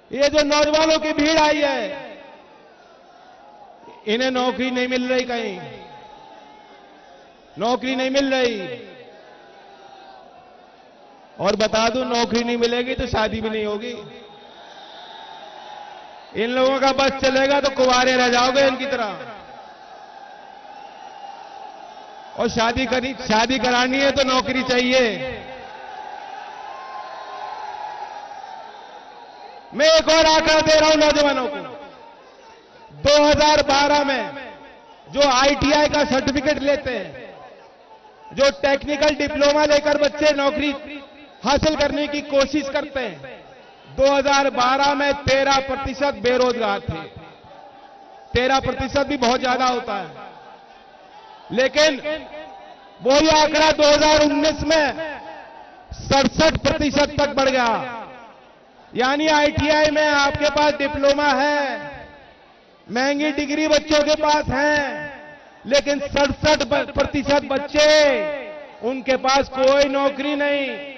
ये जो नौजवानों की भीड़ आई है, इन्हें नौकरी नहीं मिल रही, कहीं नौकरी नहीं मिल रही। और बता दूं, नौकरी नहीं मिलेगी तो शादी भी नहीं होगी। इन लोगों का बस चलेगा तो कुंवारे रह जाओगे इनकी तरह। और शादी करानी है तो नौकरी चाहिए। मैं एक और आंकड़ा दे रहा हूं नौजवानों को। 2012 में जो आईटीआई का सर्टिफिकेट लेते हैं, जो टेक्निकल डिप्लोमा लेकर बच्चे नौकरी हासिल करने की कोशिश करते हैं, 2012 में 13% बेरोजगार थे। 13% भी बहुत ज्यादा होता है, लेकिन वही आंकड़ा 2019 में 67% तक बढ़ गया। यानी आईटीआई में आपके पास डिप्लोमा है, महंगी डिग्री बच्चों के पास है, लेकिन 67% बच्चे, उनके पास कोई नौकरी नहीं।